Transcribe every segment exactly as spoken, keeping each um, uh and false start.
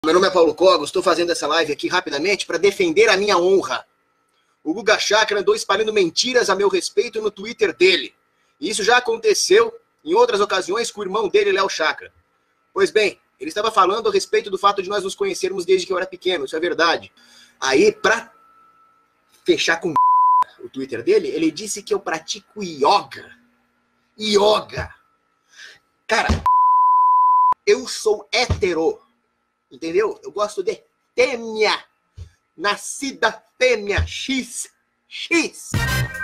Meu nome é Paulo Cogos, estou fazendo essa live aqui rapidamente para defender a minha honra. O Guga Chakra andou espalhando mentiras a meu respeito no Twitter dele. E isso já aconteceu em outras ocasiões com o irmão dele, Léo Chakra. Pois bem, ele estava falando a respeito do fato de nós nos conhecermos desde que eu era pequeno, isso é verdade. Aí, para fechar com o Twitter dele, ele disse que eu pratico yoga. Yoga. Cara, eu sou hétero. Entendeu? Eu gosto de fêmea. Nascida fêmea. X. X.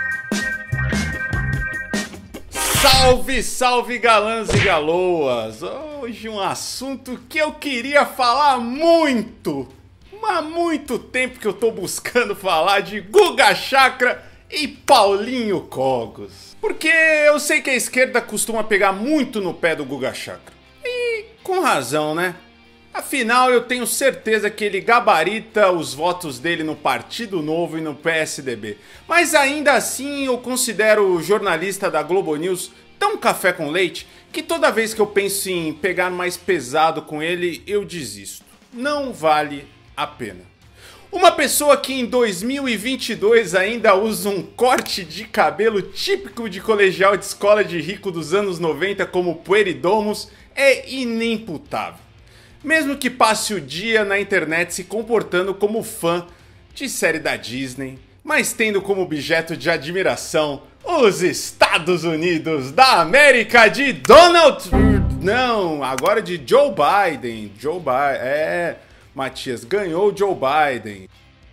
Salve, salve galãs e galoas. Hoje um assunto que eu queria falar muito. Há muito tempo que eu tô buscando falar de Guga Chakra e Paulinho Cogos. Porque eu sei que a esquerda costuma pegar muito no pé do Guga Chakra. E com razão, né? Afinal, eu tenho certeza que ele gabarita os votos dele no Partido Novo e no P S D B. Mas ainda assim, eu considero o jornalista da Globo News tão café com leite que toda vez que eu penso em pegar mais pesado com ele, eu desisto. Não vale a pena. Uma pessoa que em dois mil e vinte e dois ainda usa um corte de cabelo típico de colegial de escola de rico dos anos noventa como pueridomos é inimputável. Mesmo que passe o dia na internet se comportando como fã de série da Disney, mas tendo como objeto de admiração os Estados Unidos da América de Donald... Não, agora de Joe Biden. Joe Biden, é... Matias, ganhou o Joe Biden.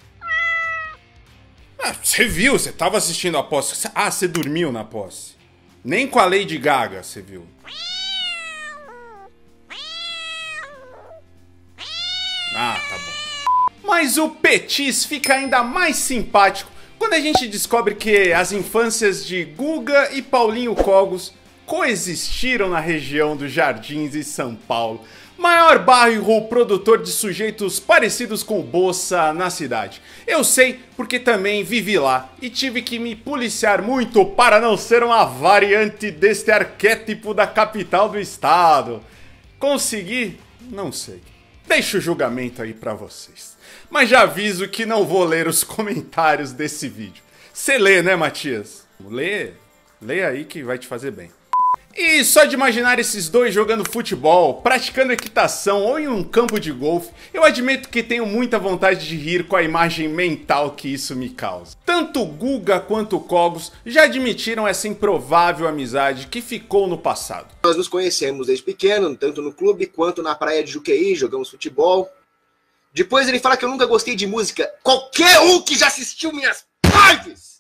Ah, você viu, você tava assistindo a posse. Ah, você dormiu na posse. Nem com a Lady Gaga você viu. Ah, tá bom. Mas o Petis fica ainda mais simpático quando a gente descobre que as infâncias de Guga e Paulinho Cogos coexistiram na região dos Jardins e São Paulo, maior bairro produtor de sujeitos parecidos com o Bossa na cidade. Eu sei porque também vivi lá e tive que me policiar muito para não ser uma variante deste arquétipo da capital do estado. Consegui? Não sei. Deixo o julgamento aí pra vocês. Mas já aviso que não vou ler os comentários desse vídeo. Você lê, né, Matias? Lê, lê aí que vai te fazer bem. E só de imaginar esses dois jogando futebol, praticando equitação ou em um campo de golfe, eu admito que tenho muita vontade de rir com a imagem mental que isso me causa. Tanto o Guga quanto o Cogos já admitiram essa improvável amizade que ficou no passado. Nós nos conhecemos desde pequeno, tanto no clube quanto na praia de Juqueí, jogamos futebol. Depois ele fala que eu nunca gostei de música. Qualquer um que já assistiu minhas lives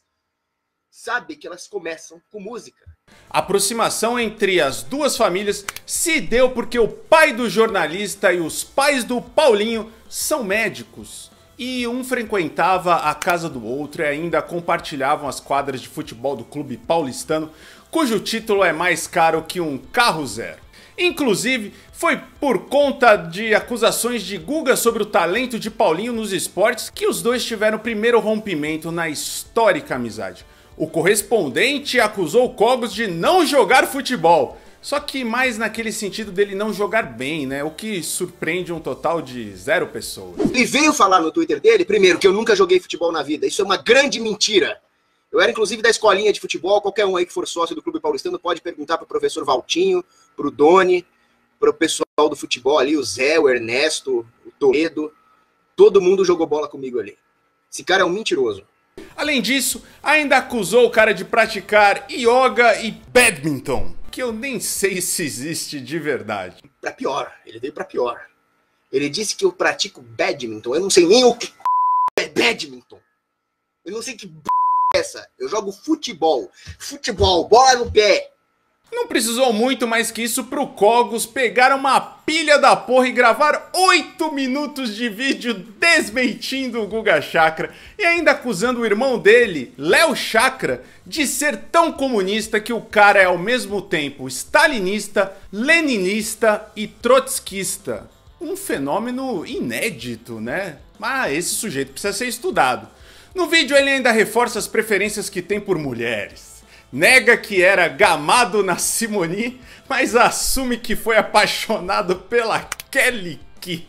sabe que elas começam com música. A aproximação entre as duas famílias se deu porque o pai do jornalista e os pais do Paulinho são médicos. E um frequentava a casa do outro e ainda compartilhavam as quadras de futebol do clube paulistano, cujo título é mais caro que um carro zero. Inclusive, foi por conta de acusações de Guga sobre o talento de Paulinho nos esportes que os dois tiveram o primeiro rompimento na histórica amizade. O correspondente acusou o Cogos de não jogar futebol, só que mais naquele sentido dele não jogar bem, né? O que surpreende um total de zero pessoas. Ele veio falar no Twitter dele, primeiro, que eu nunca joguei futebol na vida. Isso é uma grande mentira. Eu era inclusive da escolinha de futebol, qualquer um aí que for sócio do Clube Paulistano pode perguntar pro professor Valtinho, pro Doni, pro pessoal do futebol ali, o Zé, o Ernesto, o Toledo. Todo mundo jogou bola comigo ali. Esse cara é um mentiroso. Além disso, ainda acusou o cara de praticar yoga e badminton, que eu nem sei se existe de verdade. Pra pior, ele veio pra pior. Ele disse que eu pratico badminton, eu não sei nem o que é badminton. Eu não sei que é essa, eu jogo futebol, futebol, bola no pé. Não precisou muito mais que isso pro Cogos pegar uma pilha da porra e gravar oito minutos de vídeo desmentindo o Guga Chakra e ainda acusando o irmão dele, Léo Chakra, de ser tão comunista que o cara é ao mesmo tempo stalinista, leninista e trotskista. Um fenômeno inédito, né? Mas esse sujeito precisa ser estudado. No vídeo ele ainda reforça as preferências que tem por mulheres. Nega que era gamado na Simone, mas assume que foi apaixonado pela Kelly Ki.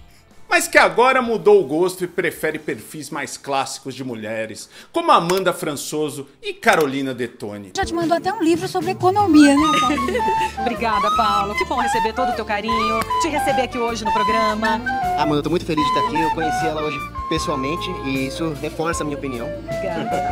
mas que agora mudou o gosto e prefere perfis mais clássicos de mulheres, como Amanda Françoso e Carolina Detoni. Já te mandou até um livro sobre economia, né, Paulo? Obrigada, Paulo. Que bom receber todo o teu carinho, te receber aqui hoje no programa. Amanda, eu tô muito feliz de estar aqui. Eu conheci ela hoje pessoalmente e isso reforça a minha opinião. Obrigada.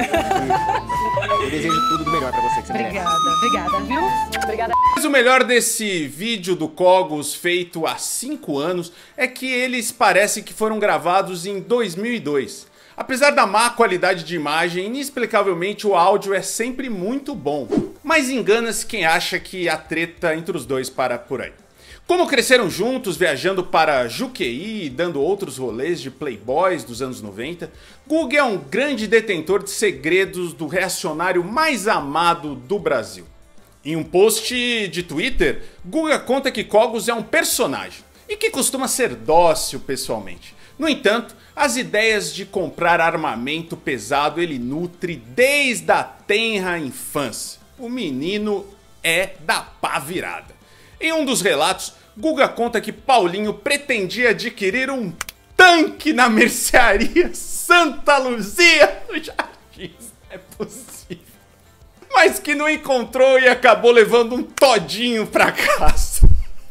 Eu desejo tudo do melhor pra você que você Obrigada, merece. obrigada, viu? Obrigada. Mas o melhor desse vídeo do Cogos feito há cinco anos é que eles parecem que foram gravados em dois mil e dois. Apesar da má qualidade de imagem, inexplicavelmente o áudio é sempre muito bom. Mas engana-se quem acha que a treta entre os dois para por aí. Como cresceram juntos, viajando para Juqueí e dando outros rolês de playboys dos anos noventa, Guga é um grande detentor de segredos do reacionário mais amado do Brasil. Em um post de Twitter, Guga conta que Cogos é um personagem e que costuma ser dócil pessoalmente. No entanto, as ideias de comprar armamento pesado ele nutre desde a tenra infância. O menino é da pá virada. Em um dos relatos, Guga conta que Paulinho pretendia adquirir um tanque na mercearia Santa Luzia no Jardins. É possível. Mas que não encontrou e acabou levando um todinho pra casa.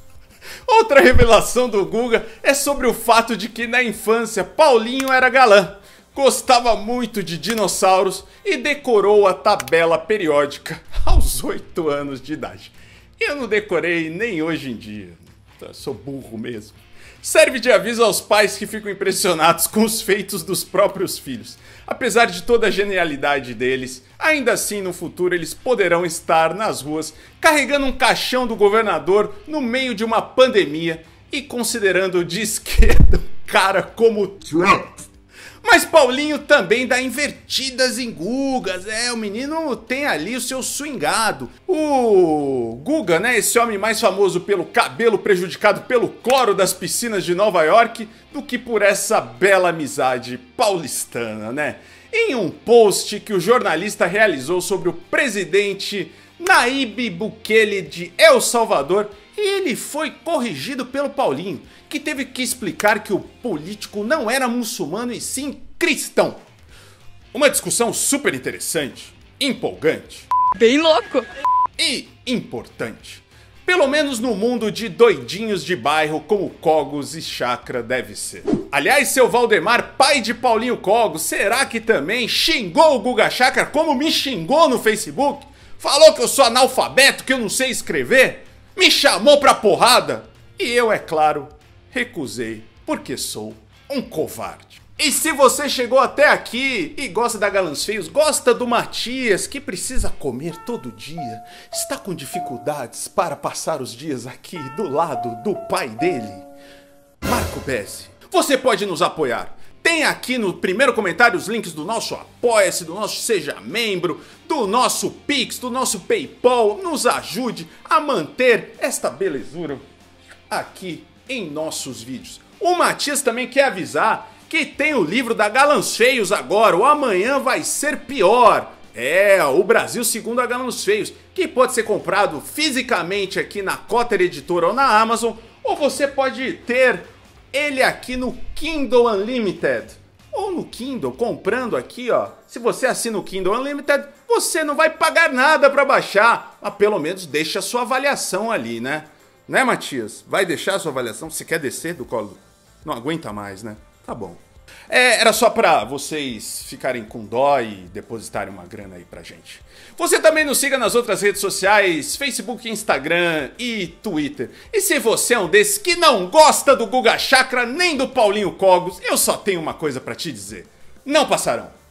Outra revelação do Guga é sobre o fato de que na infância Paulinho era galã, gostava muito de dinossauros e decorou a tabela periódica aos oito anos de idade. Eu não decorei nem hoje em dia, eu sou burro mesmo. Serve de aviso aos pais que ficam impressionados com os feitos dos próprios filhos. Apesar de toda a genialidade deles, ainda assim no futuro eles poderão estar nas ruas carregando um caixão do governador no meio de uma pandemia e considerando de esquerda um cara como Trump. Mas Paulinho também dá invertidas em Gugas, é, o menino tem ali o seu swingado. O Guga, né, esse homem mais famoso pelo cabelo prejudicado pelo cloro das piscinas de Nova York do que por essa bela amizade paulistana, né? Em um post que o jornalista realizou sobre o presidente Nayib Bukele de El Salvador, ele foi corrigido pelo Paulinho, que teve que explicar que o político não era muçulmano e sim cristão. Uma discussão super interessante, empolgante, Bem louco. e importante. Pelo menos no mundo de doidinhos de bairro como Cogos e Chakra deve ser. Aliás, seu Valdemar, pai de Paulinho Cogos, será que também xingou o Guga Chakra como me xingou no Facebook? Falou que eu sou analfabeto, que eu não sei escrever? Me chamou pra porrada? E eu, é claro, recusei, porque sou um covarde. E se você chegou até aqui e gosta da Galãs Feios, gosta do Matias, que precisa comer todo dia, está com dificuldades para passar os dias aqui do lado do pai dele, Marco Bezzi, você pode nos apoiar. Tem aqui no primeiro comentário os links do nosso Apoia-se, do nosso Seja Membro, do nosso Pix, do nosso PayPal. Nos ajude a manter esta belezura aqui em nossos vídeos. O Matias também quer avisar que tem o livro da Galãs Feios agora, o Amanhã Vai Ser Pior. É, o Brasil segundo a Galãs Feios, que pode ser comprado fisicamente aqui na Cotter Editora ou na Amazon, ou você pode ter ele aqui no Kindle Unlimited. Ou no Kindle, comprando aqui, ó. Se você assina o Kindle Unlimited, você não vai pagar nada para baixar, mas pelo menos deixa a sua avaliação ali, né? Né, Matias? Vai deixar a sua avaliação? Você quer descer do colo? Não aguenta mais, né? Tá bom. É, era só pra vocês ficarem com dó e depositarem uma grana aí pra gente. Você também nos siga nas outras redes sociais, Facebook, Instagram e Twitter. E se você é um desses que não gosta do Guga Chakra nem do Paulinho Cogos, eu só tenho uma coisa pra te dizer. Não passarão.